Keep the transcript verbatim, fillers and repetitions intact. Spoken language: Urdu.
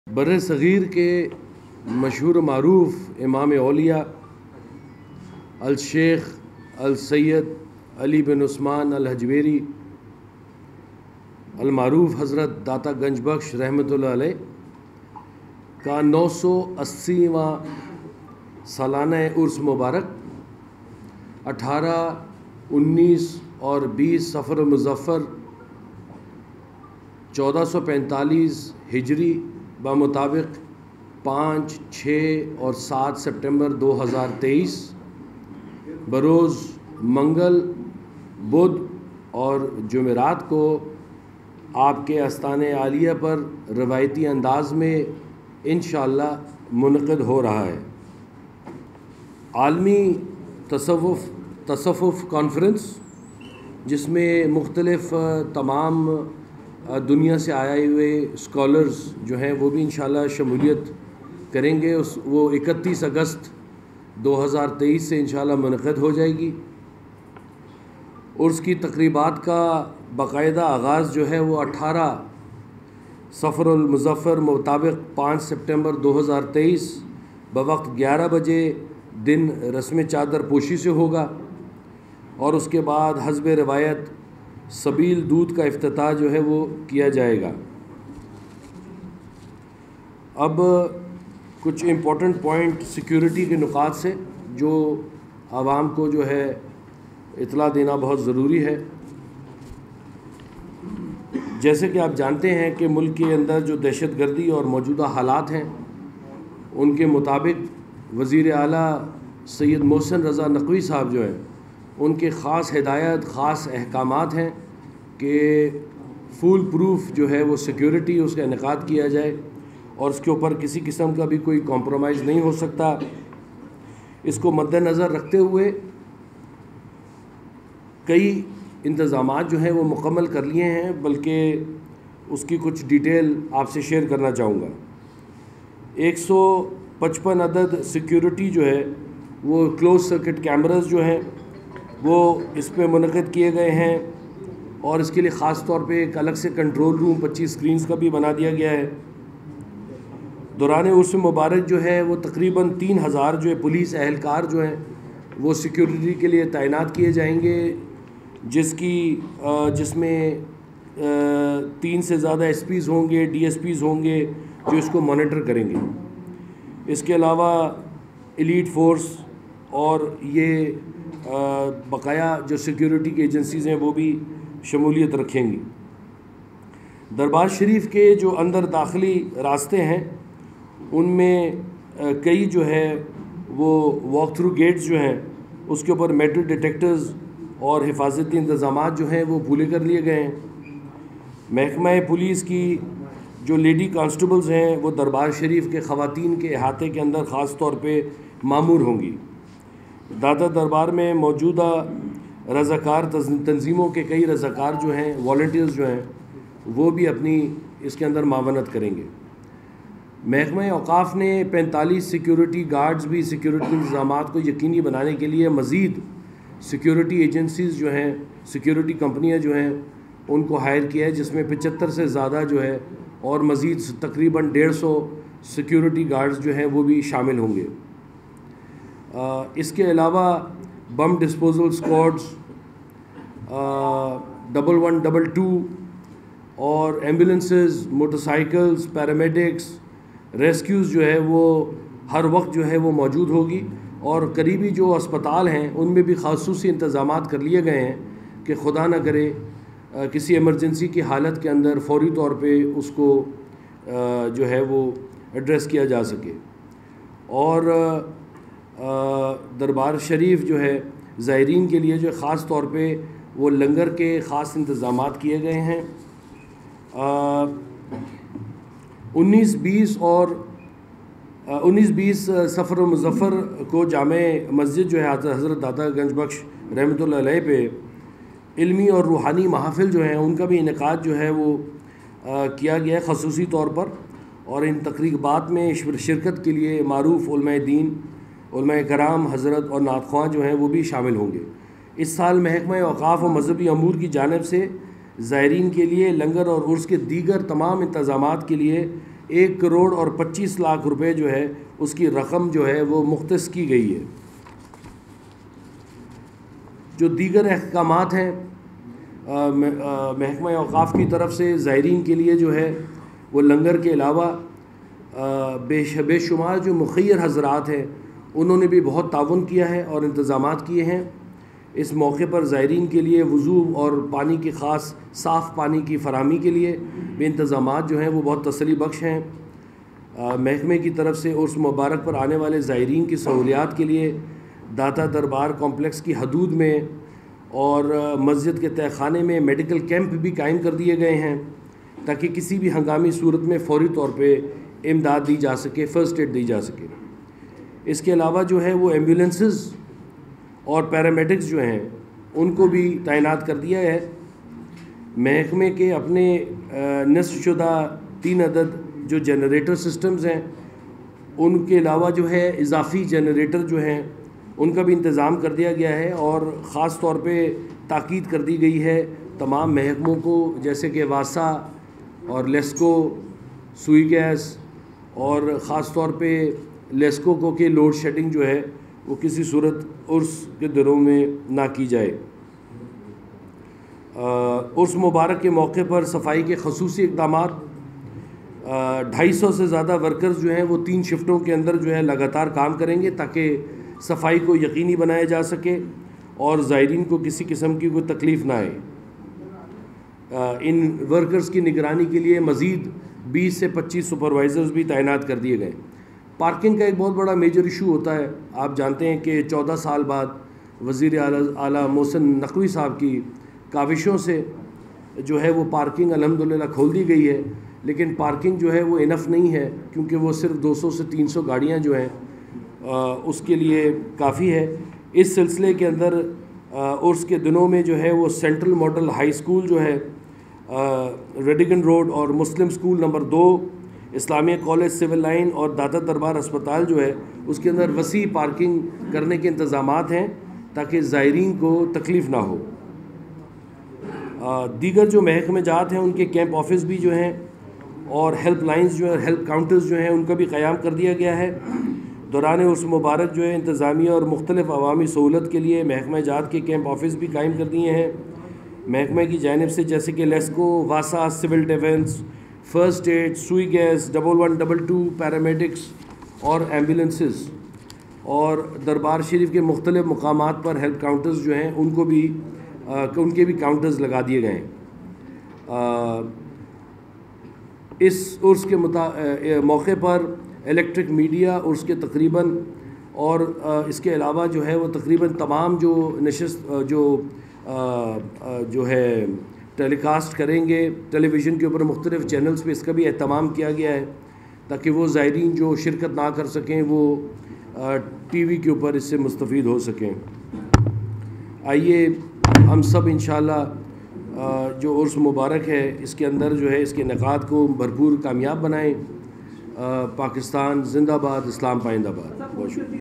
بر صغیر کے مشہور و معروف امام اولیاء الشیخ السید علی بن عثمان الحجویری المعروف حضرت داتا گنج بخش رحمۃ اللہ علیہ کا نو سو اسیواں سالانہ عرس مبارک اٹھارہ انیس اور بیس صفر مظفر چودہ سو پینتالیس ہجری بمطابق پانچ چھ اور سات سپٹمبر دو ہزار تیئیس بروز منگل بدھ اور جمعرات کو آپ کے آستان عالیہ پر روایتی انداز میں انشاءاللہ منعقد ہو رہا ہے۔ عالمی تصوف تصوف کانفرنس، جس میں مختلف تمام دنیا سے آئے ہوئے اسکالرز جو ہیں وہ بھی انشاءاللہ شمولیت کریں گے، اس وہ اکتیس اگست دو ہزار تیئیس سے انشاءاللہ منعقد ہو جائے گی۔ عرس کی تقریبات کا باقاعدہ آغاز جو ہے وہ اٹھارہ صفر المظفر مطابق پانچ سپٹمبر دو ہزار تیئیس بوقت گیارہ بجے دن رسم چادر پوشی سے ہوگا، اور اس کے بعد حسب روایت سبیل دودھ کا افتتاح جو ہے وہ کیا جائے گا۔ اب کچھ امپورٹنٹ پوائنٹ سیکیورٹی کے نکات سے جو عوام کو جو ہے اطلاع دینا بہت ضروری ہے۔ جیسے کہ آپ جانتے ہیں کہ ملک کے اندر جو دہشت گردی اور موجودہ حالات ہیں، ان کے مطابق وزیر اعلیٰ سید محسن رضا نقوی صاحب جو ہیں ان کے خاص ہدایت خاص احکامات ہیں کہ فول پروف جو ہے وہ سیکیورٹی اس کا انعقاد کیا جائے، اور اس کے اوپر کسی قسم کا بھی کوئی کمپرومائز نہیں ہو سکتا۔ اس کو مد نظر رکھتے ہوئے کئی انتظامات جو ہیں وہ مکمل کر لیے ہیں، بلکہ اس کی کچھ ڈیٹیل آپ سے شیئر کرنا چاہوں گا۔ ایک سو پچپن عدد سیکیورٹی جو ہے وہ کلوز سرکٹ کیمراز جو ہیں وہ اس پہ منعقد کیے گئے ہیں، اور اس کے لیے خاص طور پہ ایک الگ سے کنٹرول روم پچیس سکرینز کا بھی بنا دیا گیا ہے۔ دوران عرس مبارک جو ہے وہ تقریباً تین ہزار جو ہے پولیس اہلکار جو ہیں وہ سیکیورٹی کے لیے تعینات کیے جائیں گے، جس کی جس میں تین سے زیادہ ایس پیز ہوں گے، ڈی ایس پیز ہوں گے جو اس کو مانیٹر کریں گے۔ اس کے علاوہ ایلیٹ فورس اور یہ بقایا جو سیکیورٹی کی ایجنسیز ہیں وہ بھی شمولیت رکھیں گی۔ دربار شریف کے جو اندر داخلی راستے ہیں ان میں کئی جو ہے وہ واک تھرو گیٹس جو ہیں اس کے اوپر میٹل ڈیٹیکٹرز اور حفاظتی انتظامات جو ہیں وہ پورے کر لیے گئے ہیں۔ محکمہ پولیس کی جو لیڈی کانسٹیبلز ہیں وہ دربار شریف کے خواتین کے احاطے کے اندر خاص طور پہ مامور ہوں گی۔ داتا دربار میں موجودہ رضاکار تنظیموں کے کئی رضاکار جو ہیں والنٹیئرز جو ہیں وہ بھی اپنی اس کے اندر معاونت کریں گے۔ محکمہ اوقاف نے پینتالیس سیکیورٹی گارڈز بھی سیکیورٹی انتظامات کو یقینی بنانے کے لیے مزید سیکیورٹی ایجنسیز جو ہیں سیکیورٹی کمپنیاں جو ہیں ان کو ہائر کیا ہے، جس میں پچہتر سے زیادہ جو ہے اور مزید تقریباً ڈیڑھ سو سیکیورٹی گارڈز جو ہیں وہ بھی شامل ہوں گے۔ اس کے علاوہ bomb disposal squads, double one double two اور ambulances, motorcycles, paramedics, rescues جو ہے وہ ہر وقت جو ہے وہ موجود ہوگی، اور قریبی جو اسپتال ہیں ان میں بھی خصوصی انتظامات کر لیے گئے ہیں کہ خدا نہ کرے کسی ایمرجنسی کی حالت کے اندر فوری طور پہ اس کو جو ہے وہ ایڈریس کیا جا سکے۔ اور دربار شریف جو ہے زائرین کے لیے جو خاص طور پہ وہ لنگر کے خاص انتظامات کیے گئے ہیں۔ انیس بیس اور انیس بیس صفر مظفر کو جامع مسجد جو ہے حضرت داتا گنج بخش رحمۃ اللہ علیہ پہ علمی اور روحانی محافل جو ہیں ان کا بھی انعقاد جو ہے وہ کیا گیا ہے خصوصی طور پر، اور ان تقریبات میں شرکت کے لیے معروف علماء دین، علماء کرام حضرت اور نعت خواں جو ہیں وہ بھی شامل ہوں گے۔ اس سال محکمہ اوقاف و مذہبی امور کی جانب سے زائرین کے لیے لنگر اور عرس کے دیگر تمام انتظامات کے لیے ایک کروڑ اور پچیس لاکھ روپے جو ہے اس کی رقم جو ہے وہ مختص کی گئی ہے۔ جو دیگر احکامات ہیں محکمہ اوقاف کی طرف سے زائرین کے لیے جو ہے وہ لنگر کے علاوہ بے بے شمار جو مخیر حضرات ہیں انہوں نے بھی بہت تعاون کیا ہے اور انتظامات کیے ہیں۔ اس موقع پر زائرین کے لیے وضو اور پانی کی خاص صاف پانی کی فراہمی کے لیے بھی انتظامات جو ہیں وہ بہت تسلی بخش ہیں۔ محکمے کی طرف سے عرس مبارک پر آنے والے زائرین کی سہولیات کے لیے داتا دربار کمپلیکس کی حدود میں اور مسجد کے تہہ خانے میں میڈیکل کیمپ بھی قائم کر دیے گئے ہیں تاکہ کسی بھی ہنگامی صورت میں فوری طور پہ امداد دی جا سکے، فرسٹ ایڈ دی جا سکے۔ اس کے علاوہ جو ہے وہ ایمبولینسز اور پیرامیڈکس جو ہیں ان کو بھی تعینات کر دیا ہے۔ محکمے کے اپنے نصب شدہ تین عدد جو جنریٹر سسٹمز ہیں ان کے علاوہ جو ہے اضافی جنریٹر جو ہیں ان کا بھی انتظام کر دیا گیا ہے، اور خاص طور پہ تاکید کر دی گئی ہے تمام محکموں کو جیسے کہ واسا اور لیسکو، سوئی گیس اور خاص طور پہ لیسکو کو کہ لوڈ شیڈنگ جو ہے وہ کسی صورت عرس کے دنوں میں نہ کی جائے۔ عرس مبارک کے موقع پر صفائی کے خصوصی اقدامات، ڈھائی سو سے زیادہ ورکرز جو ہیں وہ تین شفٹوں کے اندر جو ہے لگاتار کام کریں گے تاکہ صفائی کو یقینی بنایا جا سکے اور زائرین کو کسی قسم کی کوئی تکلیف نہ آئے۔ ان ورکرز کی نگرانی کے لیے مزید بیس سے پچیس سپروائزرز بھی تعینات کر دیے گئے۔ پارکنگ کا ایک بہت بڑا میجر ایشو ہوتا ہے۔ آپ جانتے ہیں کہ چودہ سال بعد وزیر اعلیٰ اعلیٰ محسن نقوی صاحب کی کاوشوں سے جو ہے وہ پارکنگ الحمدللہ کھول دی گئی ہے، لیکن پارکنگ جو ہے وہ انف نہیں ہے کیونکہ وہ صرف دو سو سے تین سو گاڑیاں جو ہیں اس کے لیے کافی ہے۔ اس سلسلے کے اندر عرس کے دنوں میں جو ہے وہ سینٹرل ماڈل ہائی اسکول جو ہے ریڈیگن روڈ اور مسلم اسکول نمبر دو، اسلامیہ کالج سول لائن اور داتا دربار اسپتال جو ہے اس کے اندر وسیع پارکنگ کرنے کے انتظامات ہیں تاکہ زائرین کو تکلیف نہ ہو۔ دیگر جو محکمہ جات ہیں ان کے کیمپ آفس بھی جو ہیں اور ہیلپ لائنز جو ہیں، ہیلپ کاؤنٹرز جو ہیں ان کا بھی قیام کر دیا گیا ہے۔ دوران عرس مبارک جو ہے انتظامیہ اور مختلف عوامی سہولت کے لیے محکمہ جات کے کیمپ آفس بھی قائم کر دیے ہیں۔ محکمہ کی جانب سے جیسے کہ لیسکو، واسا، civil defence, first aid, Sui gas, double one double two, paramedics اور ایمبولینسز، اور دربار شریف کے مختلف مقامات پر ہیلپ کاؤنٹرز جو ہیں ان کو بھی ان کے بھی کاؤنٹرز لگا دیے گئے ہیں۔ اس عرس کے موقع پر الیکٹرک میڈیا عرس کے تقریباً اور اس کے علاوہ جو ہے وہ تقریباً تمام جو نشست جو جو ہے ٹیلی کاسٹ کریں گے ٹیلی ویژن کے اوپر مختلف چینلز پہ، اس کا بھی اہتمام کیا گیا ہے تاکہ وہ زائرین جو شرکت نہ کر سکیں وہ ٹی وی کے اوپر اس سے مستفید ہو سکیں۔ آئیے ہم سب انشاءاللہ جو عرس مبارک ہے اس کے اندر جو ہے اس کے انعقاد کو بھرپور کامیاب بنائیں۔ پاکستان زندہ باد، اسلام پائندہ باد۔ بہت شکریہ۔